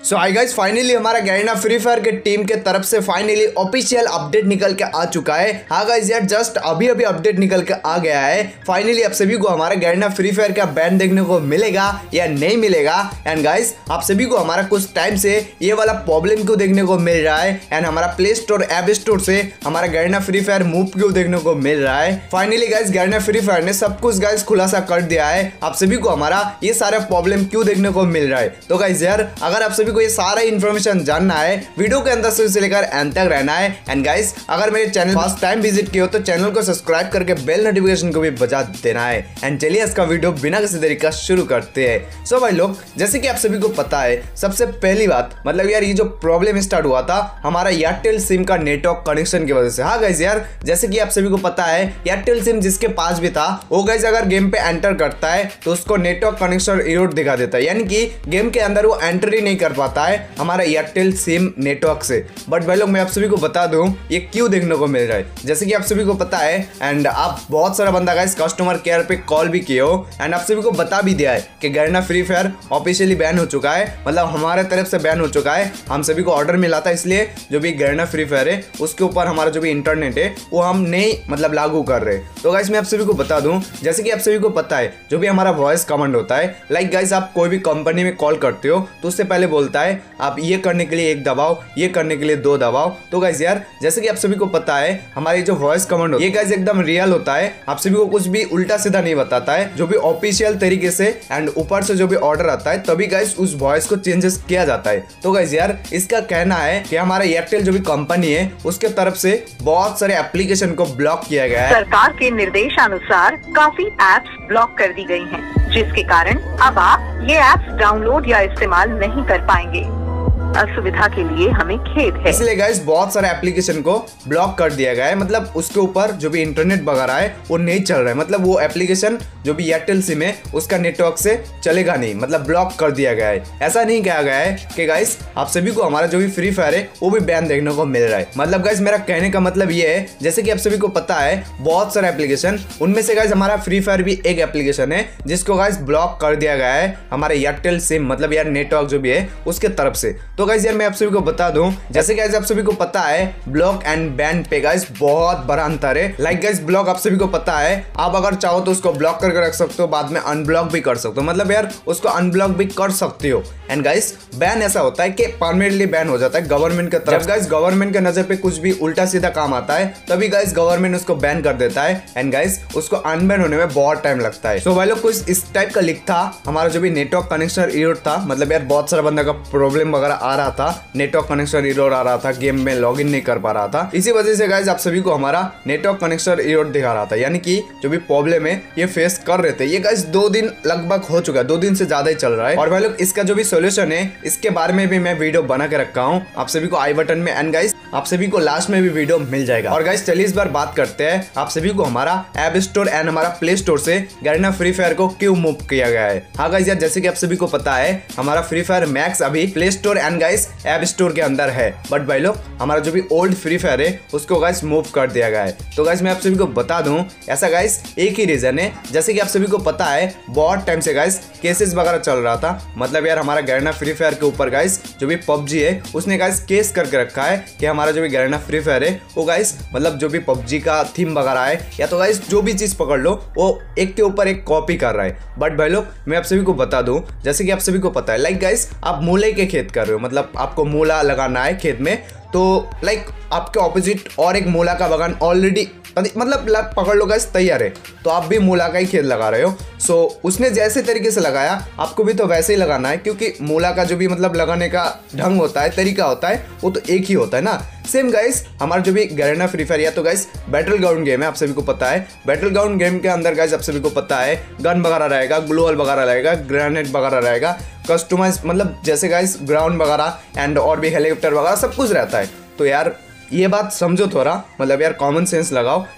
सो hi guys, finally हमारा Garena Free Fire के team के तरफ से फाइनली ऑफिशियल अपडेट निकल के आ चुका है। हाँ गाइस यार, जस्ट अभी अभी अपडेट निकल के आ गया है। फाइनली आप सभी को हमारा गैरेना फ्री फायर का बैन देखने को मिलेगा या नहीं मिलेगा। एंड गाइस, आप सभी को हमारा कुछ टाइम से ये वाला प्रॉब्लम क्यों देखने को मिल रहा है एंड हमारा प्ले स्टोर ऐप स्टोर से हमारा गैरेना फ्री फायर मूव क्यों देखने को मिल रहा है। Finally guys, Garena Free Fire ने सब कुछ गाइस खुलासा कर दिया है। आप सभी को हमारा ये सारा प्रॉब्लम क्यों देखने को मिल रहा है। तो गाइस यार, अगर आप सभी को ये सारा इन्फॉर्मेशन जानना है, वीडियो के अंदर से लेकर एंड तक रहना है। एंड गाइस, अगर मेरे चैनल फर्स्ट टाइम विजिट किए हो तो चैनल को सब्सक्राइब करके बेल नोटिफिकेशन को भी बजा देना है। एंड चलिए इसका वीडियो बिना किसी देरी का शुरू करते हैं। सो भाई लोग, जैसे कि आप सभी को पता है, सबसे पहली बात मतलब यार, ये जो प्रॉब्लम स्टार्ट हुआ था हमारा एयरटेल सिम का नेटवर्क कनेक्शन की वजह से। हाँ गाइस यार, जैसे कि आप सभी को पता है, एयरटेल सिम जिसके पास भी था वो गाइस अगर गेम पे एंटर करता है तो उसको नेटवर्क कनेक्शन एरर दिखा देता है, यानी कि गेम के अंदर वो एंटर ही नहीं कर पाता है हमारा एयरटेल सिम नेटवर्क से। बट भाई लोग, मैं आप सभी को बता दूं ये क्यों देखने को मिल रहा है। जैसे कि आप सभी को पता है एंड आप बहुत सारा बंदा गाइस कस्टमर केयर पे कॉल भी किए हो एंड आप सभी को बता भी दिया है कि Garena Free Fire officially ban हो चुका है, मतलब हमारे तरफ से बैन हो चुका है। हम सभी को ऑर्डर मिला था, इसलिए जो भी गैरेना फ्री फायर है उसके ऊपर हमारा जो भी इंटरनेट है वो हम नहीं मतलब लागू कर रहे। तो गाइस मैं आप सभी को बता दूं, जैसे कि आप सभी को पता है जो भी हमारा वॉइस कमांड होता है, लाइक गाइस आप कोई भी कंपनी में कॉल करते हो तो उससे पहले बोलता है आप ये करने के लिए 1 दबाओ, ये करने के लिए 2 दबाओ। तो गाइस यार, जैसे कि आप सभी को पता है हमारी जो वॉइस कमांड होता है ये गाइस एकदम रियल होता है। आप सभी को कुछ भी उल्टा सीधा नहीं बताता है, जो भी ऑफिशियल तरीके से एंड ऊपर से जो भी ऑर्डर आता है तभी गाइस उस वॉइस को चेंजेस किया जाता है। तो गाइस यार, इसका कहना है कि हमारा एयरटेल जो भी कंपनी है उसके तरफ से बहुत सारे एप्लीकेशन को ब्लॉक किया गया है। सरकार के निर्देशानुसार काफी एप्स ब्लॉक कर दी गई हैं, जिसके कारण अब आप ये एप्स डाउनलोड या इस्तेमाल नहीं कर पाएंगे। असुविधा के लिए हमें खेद है। इसलिए गाइस बहुत सारे एप्लीकेशन को ब्लॉक कर दिया गया है, मतलब उसके ऊपर जो भी इंटरनेट वगैरह है वो नहीं चल रहा है, मतलब वो एप्लीकेशन जो भी एयरटेल सिम है उसका नेटवर्क से चलेगा नहीं, मतलब ब्लॉक कर दिया गया है। ऐसा नहीं कहा गया है कि गाइस आप सभी को हमारा जो भी फ्री फायर है वो भी बैन देखने को मिल रहा है। मतलब गाइस मेरा कहने का मतलब ये है, जैसे कि आप सभी को पता है बहुत सारे एप्लीकेशन, उनमें से गाइस हमारा फ्री फायर भी एक एप्लीकेशन है जिसको गाइस ब्लॉक कर दिया गया है हमारे एयरटेल सिम मतलब यार नेटवर्क जो भी है उसके तरफ से। तो गाइस यार मैं आप सभी को बता दूं, जैसे गाइस आप सभी को पता है ब्लॉक एंड बैन पे गाइस बहुत बड़ा अंतर है। लाइक गाइस, ब्लॉक आप सभी को पता है आप अगर चाहो तो उसको ब्लॉक करके रख सकते हो, बाद में अनब्लॉक भी कर सकते हो, मतलब यार उसको अनब्लॉक भी कर सकते हो। एंड गाइस, बैन ऐसा होता है कि परमानेंटली बैन हो जाता है गवर्नमेंट की तरफ। गाइस गवर्नमेंट के नजर पे कुछ भी उल्टा सीधा काम आता है तभी गाइस गवर्नमेंट उसको बैन कर देता है एंड गाइस उसको अनबैन होने में बहुत टाइम लगता है। सो भाई लोग, कुछ इस टाइप का लिख था हमारा जो भी नेटवर्क कनेक्शन एरर था, मतलब यार बहुत सारा बंदा का प्रॉब्लम वगैरह आ रहा था, नेटवर्क कनेक्शन एरर आ रहा था, गेम में लॉगिन नहीं कर पा रहा था। इसी वजह से गाइस आप सभी को हमारा नेटवर्क कनेक्शन एरर दिखा रहा था, यानी कि जो भी प्रॉब्लम है ये फेस कर रहे थे। ये गाइस 2 दिन लगभग हो चुका है, 2 दिन से ज्यादा ही चल रहा है। और भाई लोग, इसका जो भी सोल्यूशन है इसके बारे में भी मैं वीडियो बना के रखा हूँ आप सभी को आई बटन में, एंड गाइस आप सभी को लास्ट में भी वीडियो मिल जाएगा। और गाइस चलिए इस बार बात करते हैं आप सभी को हमारा ऐप स्टोर एंड हमारा प्ले स्टोर से गैरेना फ्री फायर को क्यों मूव किया गया है। हाँ गाइस यार, जैसे कि आप सभी को पता है हमारा फ्री फायर मैक्स अभी Play Store and guys App Store के अंदर है, बट भाई लोग हमारा जो भी ओल्ड फ्री फायर है उसको गाइस मूव कर दिया गया है। तो गाइस मैं आप सभी को बता दूं, ऐसा गाइस एक ही रीजन है। जैसे कि आप सभी को पता है बहुत टाइम से गाइस केसेस वगैरह चल रहा था, मतलब यार हमारा गैरेना फ्री फायर के ऊपर गाइस जो भी पबजी है उसने गाइस केस करके रखा है कि हमारा जो भी गैरेना फ्री फायर है वो गाइस मतलब जो भी पबजी का थीम वगैरह है या तो गाइस जो भी चीज पकड़ लो वो एक के ऊपर एक कॉपी कर रहा है। बट भाई लोग मैं आप सभी को बता दूं, जैसे कि आप सभी को पता है, लाइक गाइस आप मूले के खेत कर रहे हो, मतलब आपको मूला लगाना है खेत में, तो लाइक आपके ऑपोजिट और एक मूला का बागान ऑलरेडी मतलब पकड़ लो गाइस तैयार है, तो आप भी मूला का ही खेत लगा रहे हो। सो उसने जैसे तरीके से लगाया आपको भी तो वैसे ही लगाना है, क्योंकि मूला का जो भी मतलब लगाने का ढंग होता है, तरीका होता है, वो तो एक ही होता है ना। सेम गाइस हमारा जो भी गैरेना फ्री फायर या तो गाइस बैटल ग्राउंड गेम है, आप सभी को पता है बैटल ग्राउंड गेम के अंदर गाइस आप सभी को पता है गन वगैरह रहेगा, ग्लोअल वगैरह रहेगा, ग्रेनेड वगैरह रहेगा, कस्टमाइज मतलब जैसे गाइस ग्राउंड वगैरह एंड और भी हेलीकॉप्टर वगैरह सब कुछ रहता है। तो यार ये बात समझो थोड़ा, मतलब यार कॉमन सेंस लगाओ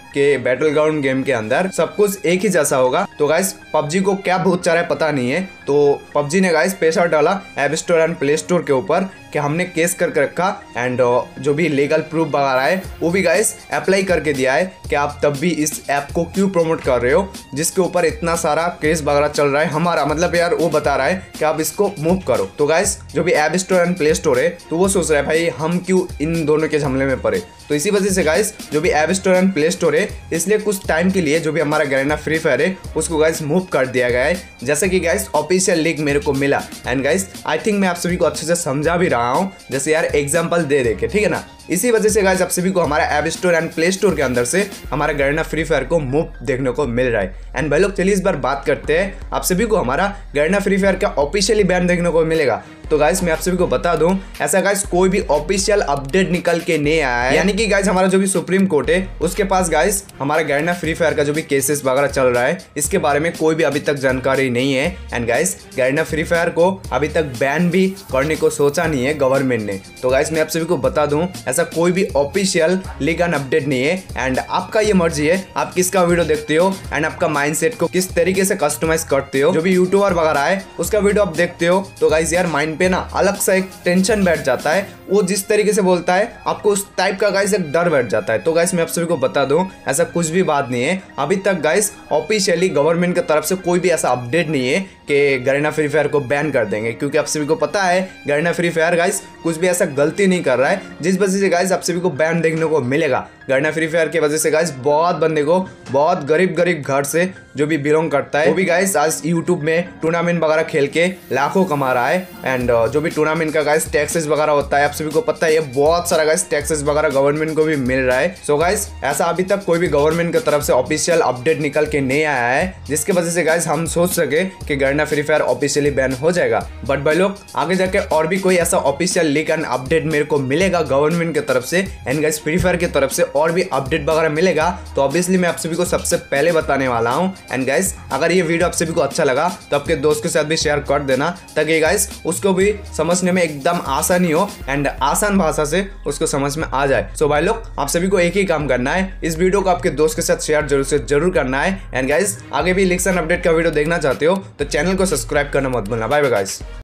कि बैटल ग्राउंड गेम के अंदर सब कुछ एक ही जैसा होगा। तो गाइस पबजी को क्या भूत चढ़ा है पता नहीं है, तो पबजी ने गाइस पैसा डाला App Store and Play Store के ऊपर कि हमने केस करके रखा एंड जो भी लीगल प्रूफ वगैरह है वो भी गाइस अप्लाई करके दिया है कि आप तब भी इस ऐप को क्यों प्रमोट कर रहे हो जिसके ऊपर इतना सारा केस वगैरह चल रहा है। हमारा मतलब यार वो बता रहा है कि आप इसको मूव करो। तो गाइस जो भी App Store and Play Store है तो वो सोच रहा है भाई हम क्यों इन दोनों के झमेले में पड़े। तो इसी वजह से गाइस जो भी App Store and Play Store है इसलिए कुछ टाइम के लिए जो भी हमारा गैरेना फ्री फायर है उसको गाइस मूव कर दिया गया है, जैसे कि गाइस ऑफिशियल लीक मेरे को मिला। एंड गाइस आई थिंक मैं आप सभी को अच्छे से समझा भी रहा हूँ, जैसे यार एग्जांपल दे के, ठीक है ना। इसी वजह से गाइस आप सभी को हमारा App Store and Play Store के अंदर से हमारा गैरेना फ्री फायर को मूव देखने को मिल रहा है। एंड भाई लोग चलिए इस बार बात करते हैं, आप सभी को हमारा गैरेना फ्री फायर का ऑफिशियली बैन देखने को मिलेगा। तो गाइस मैं आप सभी को बता दूं ऐसा गाइस कोई भी ऑफिशियल अपडेट निकल के नहीं आया है, यानी कि गाइस हमारा जो भी सुप्रीम कोर्ट है उसके पास गाइस हमारा गैरेना फ्री फायर का जो भी केसेस वगैरह चल रहा है इसके बारे में कोई भी अभी तक जानकारी नहीं है। And guys Garena Free Fire को अभी तक बैन भी करने को सोचा नहीं है गवर्नमेंट ने। तो गाइस मैं आप सभी को बता दूं ऐसा कोई भी ऑफिशियल लीगल अपडेट नहीं है। एंड आपका ये मर्जी है आप किसका वीडियो देखते हो एंड आपका माइंडसेट को किस तरीके से कस्टमाइज करते हो। जो भी यूट्यूबर वगैरह है उसका वीडियो आप देखते हो तो गाइस यार माइंड पे ना अलग सा एक टेंशन बैठ जाता है, वो जिस तरीके से बोलता है आपको उस टाइप का गाइस एक डर बैठ जाता है। तो गाइस मैं आप सभी को बता दूं ऐसा कुछ भी बात नहीं है, अभी तक गाइस ऑफिशियली गवर्नमेंट की तरफ से कोई भी ऐसा अपडेट नहीं है कि गैरेना फ्री फायर को बैन कर देंगे, क्योंकि आप सभी को पता है गैरेना फ्री फायर गाइस कुछ भी ऐसा गलती नहीं कर रहा है जिस वजह से गाइस आप सभी को बैन देखने को मिलेगा। गैरेना फ्री फायर की वजह से गाइस बहुत बंदे को बहुत गरीब घर से जो भी बिलोंग करता है वो भी गाइस आज यूट्यूब में टूर्नामेंट वगैरह खेल के लाखों कमा रहा है। एंड जो भी टूर्नामेंट का गाइस टैक्सेस वगैरह होता है आप सभी को पता है ये बहुत सारा गाइस टैक्सेस वगैरह गवर्नमेंट को भी मिल रहा है। सो गाइस ऐसा अभी तक कोई भी गवर्नमेंट की तरफ से ऑफिशियल अपडेट निकल के नहीं आया है जिसकी वजह से गाइस हम सोच सके कि Garena Free Fire officially ban हो जाएगा। बट भाई लोग आगे जाके और भी कोई ऐसा ऑफिशियल लीक एंड अपडेट मेरे को मिलेगा गवर्नमेंट की तरफ से एंड गाइस फ्री फायर की तरफ से और भी अपडेट वगैरह मिलेगा तो ऑब्वियसली मैं आप सभी को सबसे पहले बताने वाला हूँ। एंड गाइस अगर ये वीडियो आप सभी को अच्छा लगा तो आपके दोस्त के साथ भी शेयर कर देना ताकि गाइस उसको भी समझने में एकदम आसानी हो एंड आसान भाषा से उसको समझ में आ जाए। सो भाई लोग आप सभी को एक ही काम करना है, इस वीडियो को आपके दोस्त के साथ शेयर जरूर करना है। एंड गाइस आगे भी इलेक्शन अपडेट का वीडियो देखना चाहते हो तो चैनल को सब्सक्राइब करना मत भूलना। Bye bye guys.